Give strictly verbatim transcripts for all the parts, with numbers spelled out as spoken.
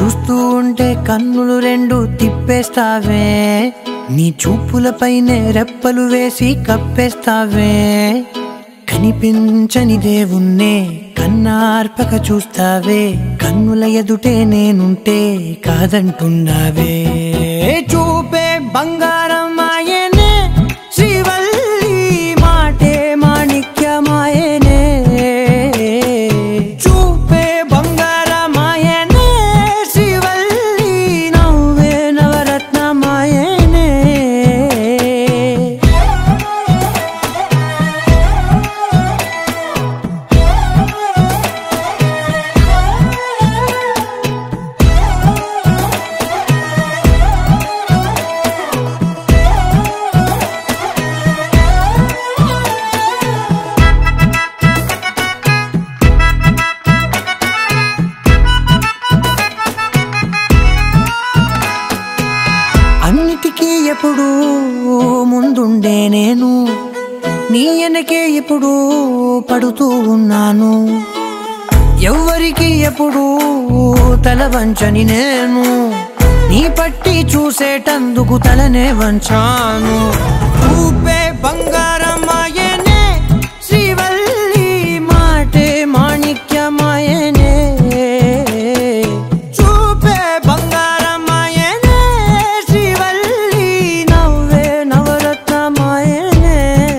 చూస్తూ ఉంటే కన్నులు రెండు తిప్పేస్తావే, నీ చూపులపైనే రెప్పలు వేసి కప్పేస్తావే. కనిపించని దేవుణ్ణే కన్నార్పక చూస్తావే, కన్నుల ఎదుటే నేనుంటే కాదంటున్నావే. చూపే బంగారం ఆయనే, శ్రీవల్లి మాటే మాణిక్యమాయనే. చూపే బంగారం ఆయనే, శ్రీవల్లి నవ్వే నవరత్నమాయనే. అన్నిటికీ ఎప్పుడు ముందుండే నేను, నీ వెనకే ఎప్పుడు పడుతూ ఉన్నాను. ఎవ్వరికి ఎప్పుడు తల వంచని నేను, నీ పట్టి చూసేటందుకు తలనే వంచాను. ఊపే బంగారం ఆయనే, శ్రీవల్లి మాటే మాణిక్యమాయనే. చూపే బంగారం ఆయనే, శ్రీవల్లి నవ్వే నవరత్నమాయనే.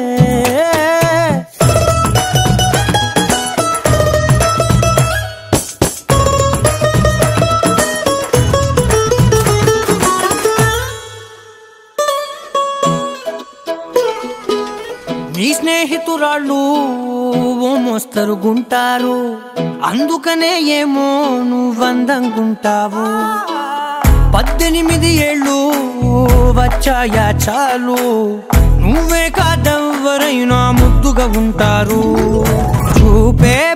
నీ స్నేహితురాళ్ళు ఓ మోస్తరు గుంటారు, అందుకనే ఏమో నువ్వందంగుంటావు. పద్దెనిమిది ఏళ్ళు వచ్చాయా చాలు, నువ్వే కాదెవ్వరైనా ముద్దుగా ఉంటారు. చూపే